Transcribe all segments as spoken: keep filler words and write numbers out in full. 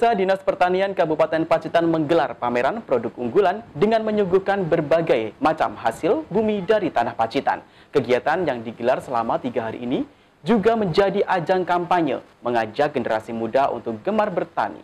Pemirsa, Dinas Pertanian Kabupaten Pacitan menggelar pameran produk unggulan dengan menyuguhkan berbagai macam hasil bumi dari tanah Pacitan. Kegiatan yang digelar selama tiga hari ini juga menjadi ajang kampanye mengajak generasi muda untuk gemar bertani.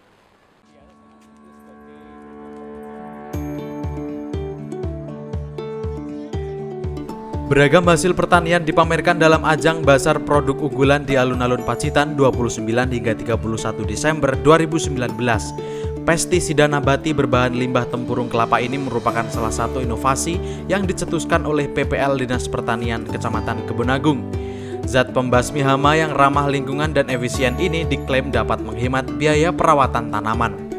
Beragam hasil pertanian dipamerkan dalam ajang Basar Produk Unggulan di Alun-Alun Pacitan dua puluh sembilan hingga tiga puluh satu Desember dua ribu sembilan belas. Pestisida nabati berbahan limbah tempurung kelapa ini merupakan salah satu inovasi yang dicetuskan oleh P P L Dinas Pertanian Kecamatan Kebonagung. Zat pembasmi hama yang ramah lingkungan dan efisien ini diklaim dapat menghemat biaya perawatan tanaman.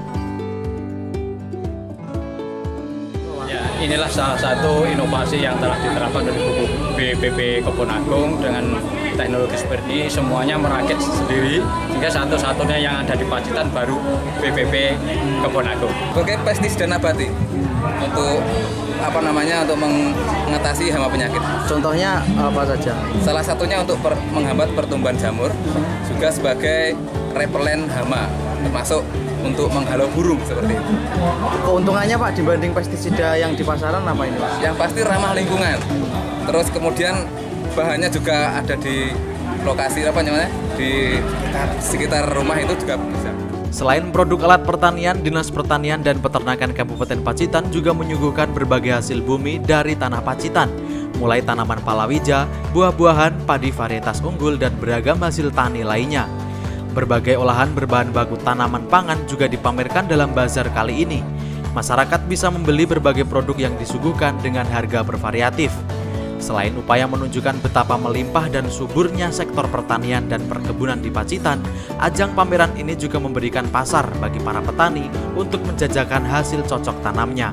Inilah salah satu inovasi yang telah diterapkan dari B P P Kebonagung dengan teknologi seperti ini, semuanya merakit sendiri, sehingga satu-satunya yang ada di Pacitan baru B P P Kebonagung. Oke, pestisida nabati untuk apa namanya untuk mengatasi hama penyakit. Contohnya apa saja? Salah satunya untuk per, menghambat pertumbuhan jamur, juga sebagai repelen hama, termasuk untuk menghalau burung seperti itu. Keuntungannya Pak dibanding pestisida yang di pasaran apa ini Pak? Yang pasti ramah lingkungan. Terus kemudian bahannya juga ada di lokasi apa namanya di sekitar rumah itu juga bisa. Selain produk alat pertanian, Dinas Pertanian dan Peternakan Kabupaten Pacitan juga menyuguhkan berbagai hasil bumi dari tanah Pacitan, mulai tanaman palawija, buah-buahan, padi varietas unggul, dan beragam hasil tani lainnya. Berbagai olahan berbahan baku tanaman pangan juga dipamerkan dalam bazar kali ini. Masyarakat bisa membeli berbagai produk yang disuguhkan dengan harga bervariatif. Selain upaya menunjukkan betapa melimpah dan suburnya sektor pertanian dan perkebunan di Pacitan, ajang pameran ini juga memberikan pasar bagi para petani untuk menjajakan hasil cocok tanamnya.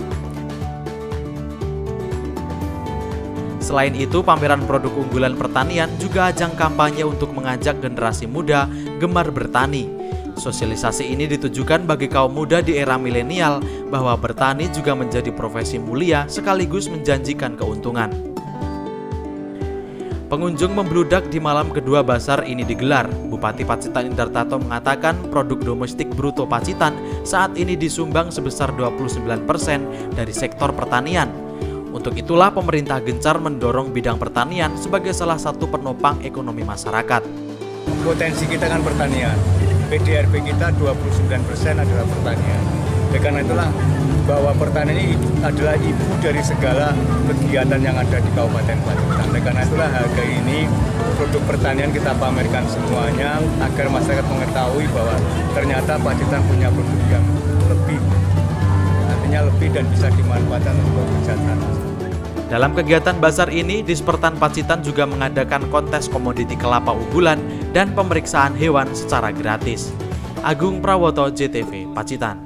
Selain itu, pameran produk unggulan pertanian juga ajang kampanye untuk mengajak generasi muda gemar bertani. Sosialisasi ini ditujukan bagi kaum muda di era milenial bahwa bertani juga menjadi profesi mulia sekaligus menjanjikan keuntungan. Pengunjung membludak di malam kedua Basar ini digelar. Bupati Pacitan Indartato mengatakan produk domestik bruto Pacitan saat ini disumbang sebesar dua puluh sembilan persen dari sektor pertanian. Untuk itulah pemerintah gencar mendorong bidang pertanian sebagai salah satu penopang ekonomi masyarakat. Potensi kita kan pertanian, P D R B kita dua puluh sembilan persen adalah pertanian. Dan karena itulah bahwa pertanian ini adalah ibu dari segala kegiatan yang ada di Kabupaten Pacitan. Dan karena itulah harga ini produk pertanian kita pamerkan semuanya agar masyarakat mengetahui bahwa ternyata Pacitan punya produk yang lebih, artinya lebih dan bisa dimanfaatkan untuk kesejahteraan. Dalam kegiatan Basar ini, Dispertan Pacitan juga mengadakan kontes komoditi kelapa unggulan dan pemeriksaan hewan secara gratis. Agung Prawoto, J T V, Pacitan.